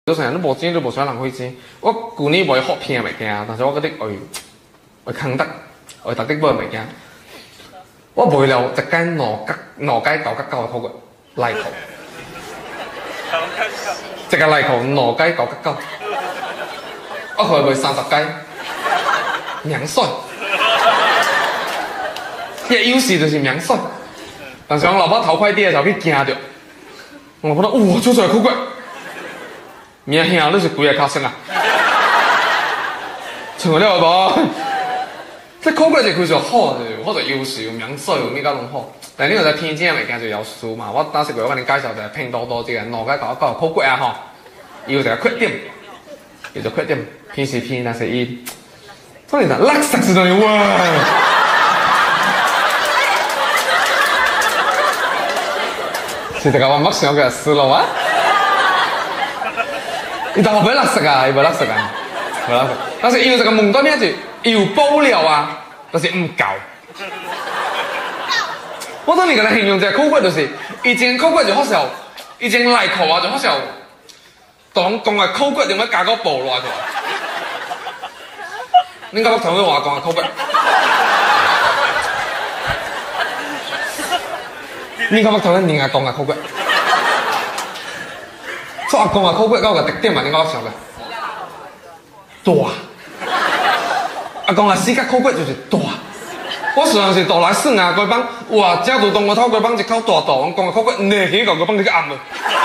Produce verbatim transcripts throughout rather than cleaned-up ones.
就是你无钱，你无想浪费钱。我旧年买好片的物件，但是我嗰啲为为坑得，为特啲买物件。我买了一间两角两街九角九嘅土嘅泥土，一个泥土两街九角九，我可以买三十街，名帅。嘅优势就是名帅，但是我老爸头快啲嘅时候，佢惊着，我觉得哇，做出来土骨。名兄，你是几个卡生啊？像了无？这考过就开始好，或者优势有名帅有咩甲拢好。但係呢個就偏正物件就有輸嘛。我當時我跟你介紹就係拼多多這個兩個搞搞考過啊吼，有一個缺點，叫做缺點，偏是偏，但是伊，所以就垃圾是等於哇。是這個我冇想過輸了啊！你當我唔係垃圾啊？伊唔係垃圾啊？唔係垃圾。但是伊有一個問題咩就有保了啊，但是唔夠。我當年給他形容這個口骨就是，以前口骨就好似以前內褲啊就好似當講嘅口骨點解加個布落去？你講同佢話講嘅口骨，你講同佢人家講嘅口骨，所以講嘅口骨嗰個特點嘛，你講想嘅大，啊講嘅四角口骨就是大。我實際是倒來算啊，佢幫哇，只要當我偷佢幫一口大大，我講個口骨你幾個佢幫你個暗啊！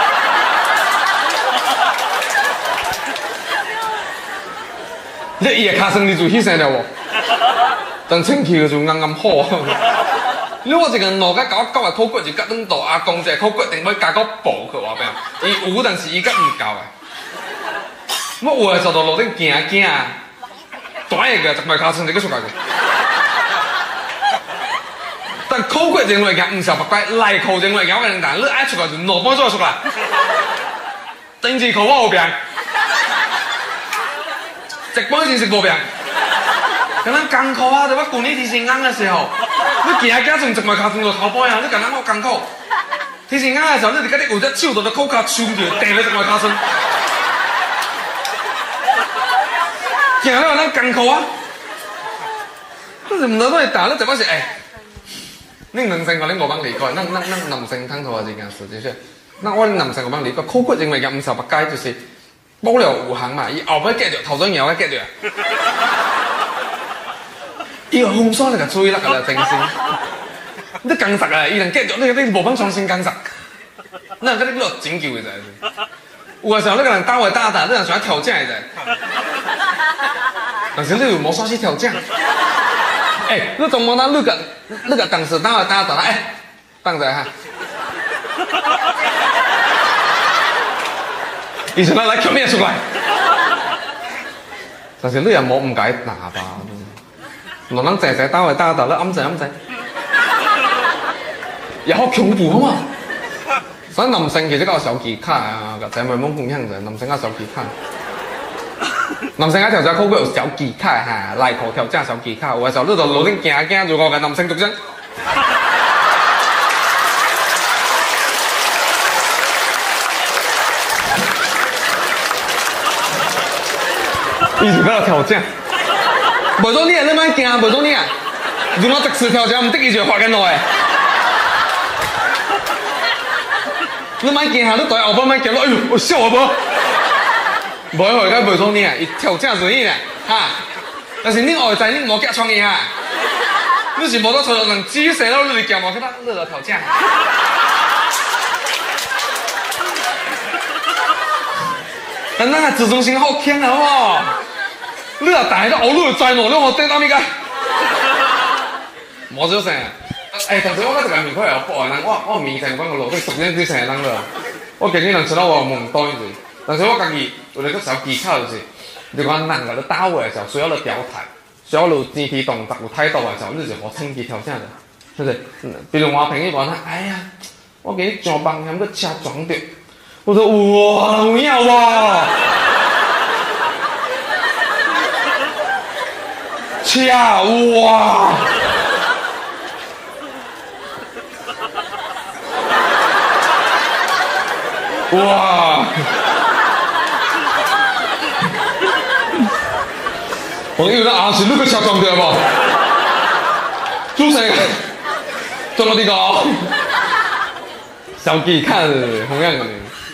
你伊個卡聲你就犧牲了喎，但清氣就啱啱好。你我一個兩個搞搞個口骨就夾咁大，阿公一個口骨定要加個布去話邊？伊有，但是伊夾唔夠嘅。我有嘅時候就路頂行行，短一個就咪卡聲就個出來個。但口骨認為嘅唔係白雞，內褲認為嘅我人但你愛出來就攞幫咗出來，頂住口我後邊，直幫先食無病。咁樣艱苦啊！就我舊年提前啱嘅時候，你行行仲直埋卡仲落頭波啊！你咁樣我艱苦，提前啱嘅時候，你哋嗰啲有隻手度就口卡衝住，掟你直埋卡身，行了我艱苦啊！你唔到都係打，你就嗰時誒。你男性我你冇幫理解，那那那男性探討下這件事，就是，那我男性我幫理解，口骨認為嘅五十八街就是保留有限嘛，伊後尾結着頭先有嘅結着，伊個風霜你個吹甩㗎啦，正先，你更實啊，伊能結着你你冇幫重新更實，那嗰啲叫做拯救嘅就係，有嘅時候你個人單位打打，你人想挑戰嘅就係，但是你又冇啥去挑戰。哎，你怎麼拿那個那個當時打打打哎，當在哈，以前佢來條面出來，但是你又冇唔解拿吧？攞人仔仔打嚟打打，你啱仔啱仔，又好恐怖啊嘛！所以男性其實個手機卡啊，個仔咪冇咁樣嘅，男性個手機卡。男性喺條仔口骨有小技巧嚇，內褲條正小技巧，有嘅時候你就路頂行行，如果個男性獨身，伊就嗰個條正，無咗你啊，你咪驚，無咗你啊，如果直視條正，唔得伊就發緊落嚟，你咪驚下，你對後邊咪驚落，哎呦，我笑我噃。唔會，而家袂錯你啊！伊條正順意啊，嚇！但是你外在你冇夾創意嚇，你是冇得錯，能至於成日你夾冇去得，你就條正。但咱個自尊心好強啊，好唔好？你若大都學你就知咯，你學對到咩個？冇咗成，誒，但是我覺得個面孔又薄啊，我我面成講個路都熟呢啲成日啷個，我見你能知道我冇多啲。但是我家己有一個小技巧就是，如果人個你打話嘅時候需要你調態，需要你肢體動作有態度嘅時候，你就好趁機調整嘅，係咪？比如我朋友講，哎呀，我給你上班咁個車撞到，我說哇，唔要喎，車哇，哇！ 朋友，咱阿是你个车撞掉无？主持人，怎么的个？小鸡看同样的。